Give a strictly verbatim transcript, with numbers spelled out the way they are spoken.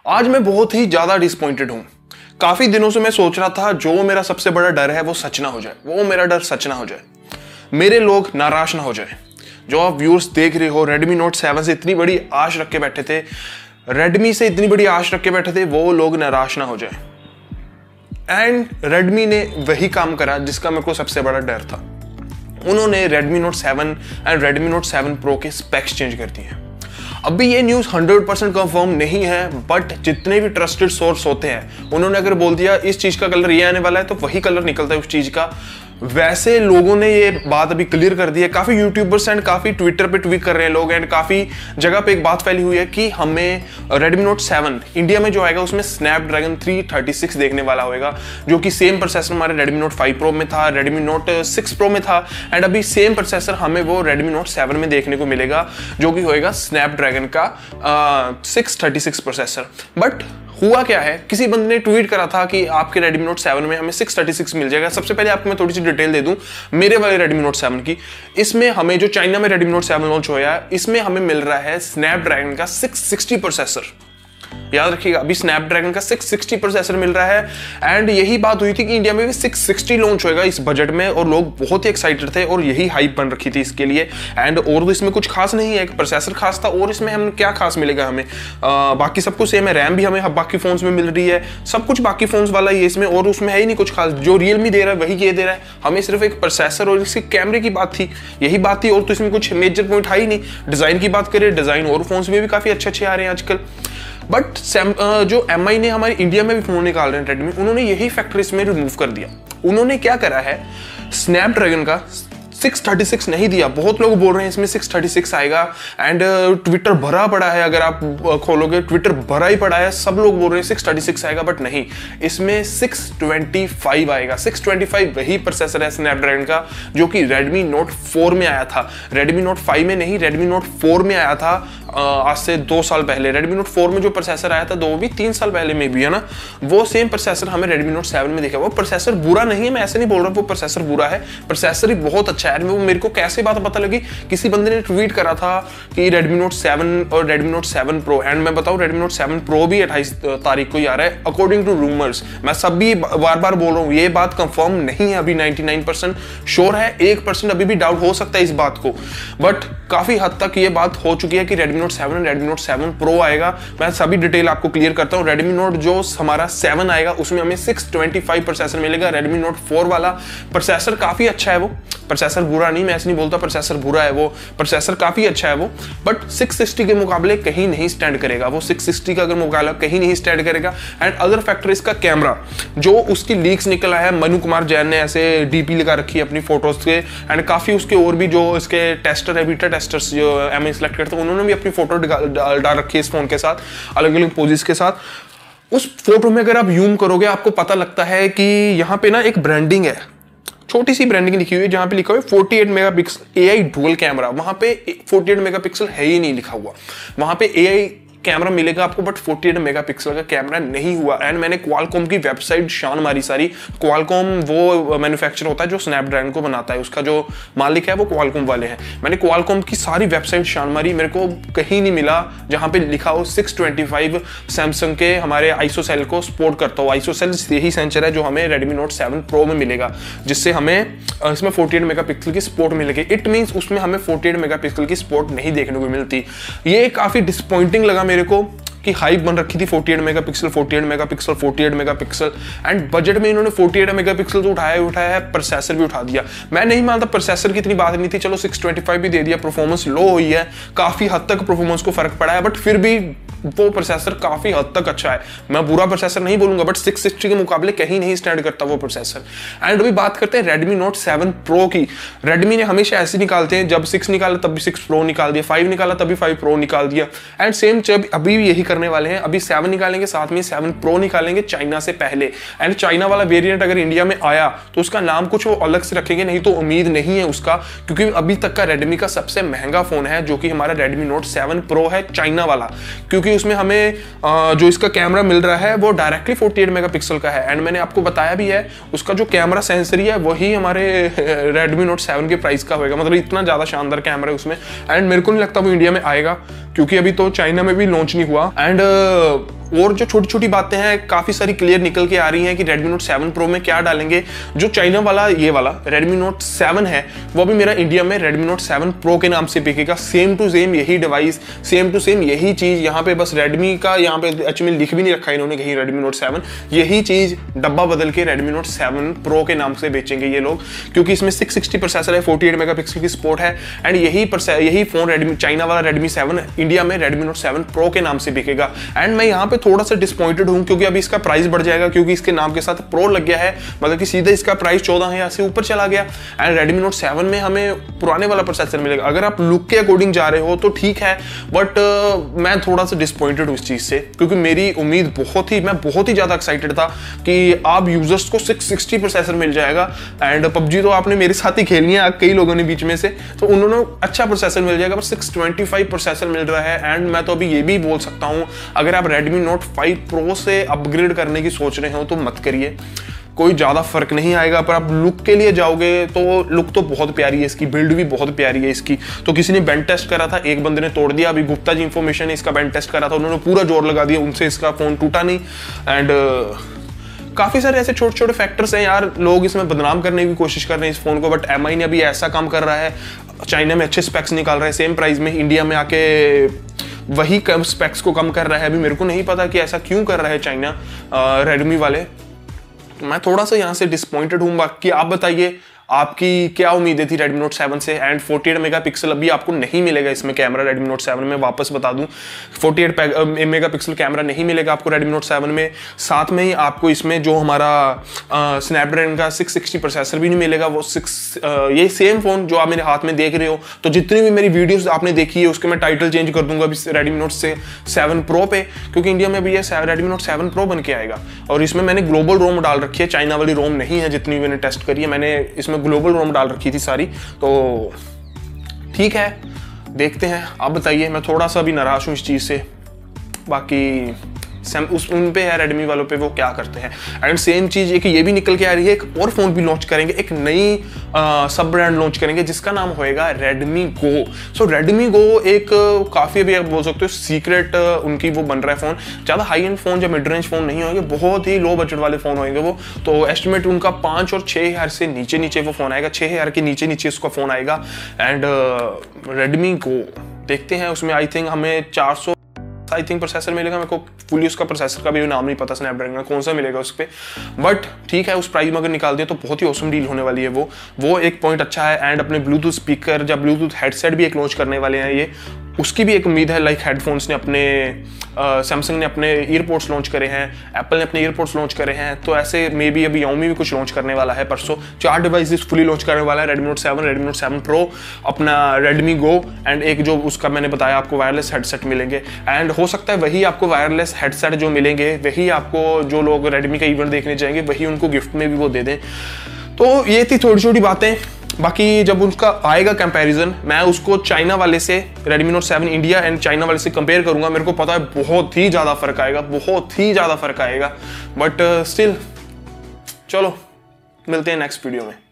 आज मैं बहुत ही ज्यादा डिसअपॉइंटेड हूं। काफी दिनों से मैं सोच रहा था जो मेरा सबसे बड़ा डर है वो सच ना हो जाए, वो मेरा डर सच ना हो जाए, मेरे लोग नाराज ना हो जाए। जो आप व्यूअर्स देख रहे हो, रेडमी नोट सेवन से इतनी बड़ी आश रख के बैठे थे, रेडमी से इतनी बड़ी आश रख के बैठे थे, वो लोग नाराज ना हो जाए। एंड रेडमी ने वही काम करा जिसका मेरे को सबसे बड़ा डर था। उन्होंने Redmi Note seven and Redmi Note seven Pro के स्पेक्स चेंज कर दिए। अभी ये न्यूज़ हंड्रेड परसेंट कंफर्म नहीं है, बट जितने भी ट्रस्टेड सोर्स होते हैं उन्होंने अगर बोल दिया इस चीज़ का कलर ये आने वाला है तो वही कलर निकलता है उस चीज़ का। वैसे लोगों ने ये बात अभी क्लियर कर दी है। काफ़ी यूट्यूबर्स एंड काफ़ी ट्विटर पे ट्वीट कर रहे हैं लोग, एंड काफ़ी जगह पे एक बात फैली हुई है कि हमें रेडमी नोट सेवन इंडिया में जो आएगा उसमें स्नैपड्रैगन थ्री थर्टी सिक्स देखने वाला होगा, जो कि सेम प्रोसेसर हमारे रेडमी नोट फाइव प्रो में था, रेडमी नोट सिक्स प्रो में था, एंड अभी सेम प्रोसेसर हमें वो रेडमी नोट सेवन में देखने को मिलेगा, जो कि होएगा स्नैपड्रैगन का six thirty six processor. But हुआ क्या है, किसी बंदे ने ट्वीट करा था कि आपके रेडमी नोट सेवन में हमें सिक्स थर्टी सिक्स मिल जाएगा। सबसे पहले आपको मैं थोड़ी सी डिटेल दे दूं मेरे वाले रेडमी नोट सेवन की। इसमें हमें जो चाइना में रेडमी नोट सेवन लॉन्च हुआ है, इसमें हमें मिल रहा है स्नैपड्रैगन का सिक्स सिक्सटी प्रोसेसर। याद रखिएगा, अभी स्नैपड्रैगन का सिक्स सिक्सटी प्रोसेसर मिल रहा है। एंड यही बात हुई थी कि इंडिया में भी सिक्स सिक्सटी लॉन्च होएगा इस बजट में, और लोग बहुत ही एक्साइटेड थे और यही हाइप बन रखी थी इसके लिए। एंड और तो इसमें कुछ खास नहीं है, एक प्रोसेसर खास था, और इसमें हम क्या खास मिलेगा हमें, आ, बाकी सब कुछ सेम है। रैम भी हमें बाकी फोन्स में मिल रही है, सब कुछ बाकी फोन्स वाला ही है इसमें, और उसमें है ही नहीं कुछ खास। जो रियलमी दे रहा है वही ये दे रहा है हमें, सिर्फ एक प्रोसेसर और इसके कैमरे की बात थी, यही बात थी, और तो इसमें कुछ मेजर पॉइंट है ही नहीं। डिजाइन की बात करें, डिजाइन और फोन्स में भी काफी अच्छे अच्छे आ रहे हैं आजकल। बट जो एम आई ने हमारे इंडिया में भी फोन निकाल रहे हैं रेडमी, उन्होंने यही फैक्टर इसमें रिमूव कर दिया। उन्होंने क्या करा है, स्नैपड्रैगन का सिक्स थर्टी सिक्स नहीं दिया। बहुत लोग बोल रहे हैं इसमें सिक्स थर्टी सिक्स आएगा, एंड ट्विटर भरा पड़ा है, अगर आप खोलोगे ट्विटर भरा ही पड़ा है, सब लोग बोल रहे हैं सिक्स थर्टी सिक्स आएगा, बट नहीं, इसमें सिक्स ट्वेंटी फाइव आएगा। सिक्स ट्वेंटी फाइव वही प्रोसेसर है स्नैपड्रैगन का जो कि रेडमी नोट फोर में आया था, रेडमी नोट फाइव में नहीं, रेडमी नोट फोर में आया था आज से दो साल पहले। रेडमी नोट फोर में जो प्रोसेसर आया था, दो भी तीन साल पहले में भी है ना, वो सेम प्रोसेसर हमें रेडमी नोट सेवन में देखा। वो प्रोसेसर बुरा नहीं है, मैं ऐसे नहीं बोल रहा वो प्रोसेसर बुरा है, प्रोसेसर ही बहुत अच्छा है। वो मेरे को कैसे बात पता लगी, किसी बंदे ने ट्वीट करा था कि रेडमी नोट सेवन और Redmi Note seven Pro, and मैं बताऊं रेडमी नोट सेवन प्रो भी अट्ठाईस तारीख को ही आ रहा है अकॉर्डिंग टू रूमर्स। मैं सब भी बार बार बोल रहा हूं, ये बात कंफर्म नहीं है अभी, नाइंटी नाइन परसेंट श्योर है, एक परसेंट अभी भी डाउट हो सकता है इस बात को, बट काफी हद तक ये बात हो चुकी है कि रेडमी नोट सेवन और रेडमी नोट सेवन प्रो आएगा। मैं सभी डिटेल आपको क्लियर करता हूं। रेडमी नोट जो हमारा सेवन आएगा उसमें हमें सिक्स ट्वेंटी फाइव प्रोसेसर मिलेगा। रेडमी नोट फोर वाला प्रोसेसर काफी अच्छा है, वो प्रोसेसर बुरा नहीं, मैं ऐसे नहीं बोलता प्रोसेसर बुरा है, वो प्रोसेसर काफी अच्छा है वो, बट सिक्स सिक्सटी के मुकाबले कहीं नहीं स्टैंड करेगा वो। सिक्स सिक्सटी का अगर मुकाबला कहीं नहीं स्टैंड करेगा। एंड अदर फैक्टर इसका कैमरा, जो उसकी लीक्स निकला है, मनु कुमार जैन ने ऐसे डीपी लगा रखी है अपनी फोटोज के, एंड काफी उसके और भी जो इसके टेस्टर है, बीटा टेस्टर्स जो एम आई सेलेक्ट करते हैं, उन्होंने भी अपनी फोटो डाल रखी है इस फोन के साथ, अलग अलग पोजेस के साथ। उस फोटो में अगर आप यूम करोगे आपको पता लगता है कि यहाँ पे ना एक ब्रांडिंग है, छोटी सी ब्रांडिंग लिखी हुई है, जहां पे लिखा हुआ है forty eight megapixel AI dual camera. वहां पे फोर्टी एट मेगापिक्सल है ही नहीं लिखा हुआ, वहां पे एआई कैमरा मिलेगा आपको, बट फोर्टी एट मेगापिक्सल का कैमरा नहीं हुआ। एंड मैंने क्वालकॉम की वेबसाइट शान मारी सारी। क्वालकॉम वो मैन्युफैक्चर होता है जो स्नैपड्रैगन को बनाता है, उसका जो मालिक है वो क्वालकॉम वाले हैं। मैंने क्वालकॉम की सारी वेबसाइट शान मारी, मेरे को कहीं नहीं मिला जहां पे लिखा हो सिक्स ट्वेंटी फाइव सैमसंग के हमारे आइसोसेल को सपोर्ट करता हो। आइसोसेल यही सेंसर है जो हमें रेडमी नोट सेवन प्रो में मिलेगा, जिससे हमें इसमें फोर्टी एट मेगापिक्सल की सपोर्ट मिलेगी। इट मीन्स उसमें हमें फोर्टी एट मेगापिक्सल की सपोर्ट नहीं देखने को मिलती। ये काफी डिसअपॉइंटिंग लगा मेरे को कि हाइप बन रखी थी forty eight megapixel, forty eight megapixel, forty eight megapixel, and budget में इन्होंने फोर्टी एट मेगापिक्सल तो उठाया उठाया है, प्रोसेसर भी उठा दिया। मैं नहीं मानता प्रोसेसर की इतनी बात नहीं थी, चलो सिक्स ट्वेंटी फाइव भी दे दिया, परफॉर्मेंस लो हुई है, काफी हद तक परफॉर्मेंस को फर्क पड़ा है, बट फिर भी वो प्रोसेसर काफी हद तक अच्छा है। मैं बुरा प्रोसेसर नहीं बोलूंगा, बट सिक्स सिक्सटी के मुकाबले कहीं नहीं स्टैंड करता वो प्रोसेसर। एंड अभी बात करते हैं रेडमी नोट सेवन प्रो की। रेडमी ने हमेशा ऐसे निकालते हैं, जब सिक्स निकाला तब भी सिक्स प्रो निकाल दिया, फाइव निकाला तभी फाइव प्रो निकाल दिया, एंड सेम जब अभी भी यही करने वाले हैं। अभी सेवन निकालेंगे, साथ में सेवन प्रो निकालेंगे चाइना से पहले, एंड चाइना वाला वेरिएंट अगर इंडिया में आया तो उसका नाम कुछ वो अलग से रखेंगे, नहीं तो उम्मीद नहीं है उसका, क्योंकि अभी तक का रेडमी का सबसे महंगा फोन है जो कि हमारा रेडमी नोट सेवन प्रो है चाइना वाला, क्योंकि उसमें हमें जो इसका कैमरा मिल रहा है वो डायरेक्टली फोर्टी एट मेगापिक्सल का है। एंड मैंने आपको बताया भी है उसका जो कैमरा सेंसरी है वही हमारे रेडमी नोट सेवन के प्राइस का होगा, मतलब इतना ज्यादा शानदार कैमरा है उसमें। एंड मेरे को नहीं लगता वो इंडिया में आएगा, क्योंकि अभी तो चाइना में भी लॉन्च नहीं हुआ। एंड और जो छोटी छोटी बातें हैं काफ़ी सारी क्लियर निकल के आ रही हैं कि Redmi Note सेवन Pro में क्या डालेंगे। जो चाइना वाला ये वाला Redmi Note सेवन है वो भी मेरा इंडिया में Redmi Note सेवन Pro के नाम से बिकेगा। सेम टू सेम यही डिवाइस, सेम टू सेम यही चीज़। यहाँ पे बस Redmi का यहाँ पे एच में लिख भी नहीं रखा इन्होंने कहीं Redmi Note सेवन, यही चीज़ डब्बा बदल के Redmi Note सेवन Pro के नाम से बेचेंगे ये लोग, क्योंकि इसमें सिक्स सिक्सटी प्रोसेसर है, फोर्टी एट मेगापिक्सल की स्पोर्ट है। एंड यही यही फोन Redmi चाइना वाला Redmi सेवन इंडिया में Redmi Note सेवन Pro के नाम से बिकेगा। एंड मैं यहाँ पे थोड़ा सा डिसपॉइंटेड हूँ क्योंकि अभी इसका प्राइस बढ़ जाएगा, क्योंकि इसके नाम के साथ प्रो लग गया है, मतलब कि सीधे इसका प्राइस चौदह हजार से ऊपर चला गया। एंड Redmi Note सेवन में हमें पुराने वाला प्रोसेसर मिलेगा। अगर आप लुक के अकॉर्डिंग जा रहे हो तो ठीक है, बट uh, मैं थोड़ा सा डिसपॉइंटेड हूँ इस चीज़ से, क्योंकि मेरी उम्मीद बहुत ही मैं बहुत ही ज़्यादा एक्साइटेड था कि आप यूजर्स को सिक्स सिक्सटी प्रोसेसर मिल जाएगा। एंड पबजी तो आपने मेरे साथ ही खेलनी है कई लोगों ने बीच में से, तो उन्होंने अच्छा प्रोसेसर मिल जाएगा, बस सिक्स ट्वेंटी फाइव प्रोसेसर मिल रहा है। एंड मैं तो अभी ये भी बोल सकता हूँ, अगर आप Redmi Note फाइव Pro से अपग्रेड करने की सोच रहे हो तो मत करिए, कोई ज़्यादा फर्क नहीं आएगा। पर आप लुक के लिए जाओगे तो लुक तो बहुत प्यारी है इसकी, बिल्ड भी बहुत प्यारी है इसकी। तो किसी ने बेंच टेस्ट करा था, एक बंदे ने तोड़ दिया। अभी गुप्ता जी इंफॉर्मेशन है, इसका बेंच टेस्ट करा था, उन्होंने पूरा जोर लगा दिया, उनसे इसका फ़ोन टूटा नहीं। एंड काफ़ी सारे ऐसे छोटे छोटे फैक्टर्स हैं यार, लोग इसमें बदनाम करने की कोशिश कर रहे हैं इस फ़ोन को, बट एम आई ने अभी ऐसा काम कर रहा है, चाइना में अच्छे स्पेक्स निकाल रहा है सेम प्राइस में, इंडिया में आके वही कम स्पेक्स को कम कर रहा है। अभी मेरे को नहीं पता कि ऐसा क्यों कर रहा है चाइना रेडमी वाले, तो मैं थोड़ा सा यहाँ से डिसपॉइंटेड हूँ। बाकी आप बताइए आपकी क्या उम्मीदें थी Redmi Note सेवन से। एंड फोर्टी एट मेगापिक्सल अभी आपको नहीं मिलेगा इसमें कैमरा Redmi Note सेवन में, वापस बता दूं फोर्टी एट मेगापिक्सल कैमरा नहीं मिलेगा आपको Redmi Note सेवन में। साथ में ही आपको इसमें जो हमारा स्नैपड्रैगन का सिक्स सिक्सटी प्रोसेसर भी नहीं मिलेगा, वो सिक्स ये सेम फोन जो आप मेरे हाथ में देख रहे हो। तो जितनी भी मेरी वीडियोस आपने देखी है उसके मैं टाइटल चेंज कर दूंगा अभी Redmi Note से सेवन Pro पे, क्योंकि इंडिया में भी ये Redmi Note सेवन Pro बन के आएगा। और इसमें मैंने ग्लोबल रोम डाल रखी है, चाइना वाली रोम नहीं है जितनी मैंने टेस्ट करी है, मैंने इसमें ग्लोबल रोम डाल रखी थी सारी। तो ठीक है, देखते हैं। आप बताइए, मैं थोड़ा सा भी नाराज हूँ इस चीज़ से। बाकी सैम उस उन पे है Redmi वालों पे, वो क्या करते हैं। एंड सेम चीज़ एक ये भी निकल के आ रही है, एक और फ़ोन भी लॉन्च करेंगे, एक नई सब ब्रांड लॉन्च करेंगे जिसका नाम होएगा Redmi Go। सो Redmi Go एक काफ़ी अभी आप बोल सकते हो सीक्रेट उनकी वो बन रहा है फ़ोन। ज़्यादा हाई एंड फ़ोन या मिड रेंज फ़ोन नहीं होंगे, बहुत ही लो बजट वाले फ़ोन होंगे वो। तो एस्टिमेट उनका पाँच और छः हज़ार से नीचे नीचे वो फ़ोन आएगा, छः हज़ार के नीचे नीचे उसका फ़ोन आएगा। एंड Redmi Go देखते हैं, उसमें आई थिंक हमें चार सौ आई थिंक प्रोसेसर मिलेगा। मेरे को फुली उसका प्रोसेसर का भी नाम नहीं पता स्नैपड्रैगन का कौन सा मिलेगा उस पर, बट ठीक है, उस प्राइस में अगर निकाल दिया तो बहुत ही ऑसम डील होने वाली है वो वो एक पॉइंट अच्छा है। एंड अपने ब्लूटूथ स्पीकर या ब्लूटूथ हेडसेट भी एक लॉन्च करने वाले हैं ये, उसकी भी एक उम्मीद है। लाइक हेडफोन्स ने अपने सैमसंग ने अपने ईयरपोड्स लॉन्च करे हैं, एप्पल ने अपने ईयरपोड्स लॉन्च करे हैं, तो ऐसे मे बी अभी Xiaomi भी कुछ लॉन्च करने वाला है परसों। चार डिवाइसेस फुली लॉन्च करने वाला है, Redmi Note seven, Redmi Note seven Pro, अपना Redmi Go एंड एक जो उसका मैंने बताया आपको वायरलेस हेडसेट मिलेंगे। एंड हो सकता है वही आपको वायरलेस हेडसेट जो मिलेंगे वही आपको जो लोग Redmi का इवेंट देखने जाएंगे वही उनको गिफ्ट में भी वो दे दें। तो ये थी छोटी छोटी बातें। बाकी जब उनका आएगा कंपैरिजन, मैं उसको चाइना वाले से Redmi Note seven India and China वाले से कंपेयर करूंगा। मेरे को पता है बहुत ही ज़्यादा फर्क आएगा, बहुत ही ज़्यादा फर्क आएगा, बट स्टिल चलो मिलते हैं नेक्स्ट वीडियो में।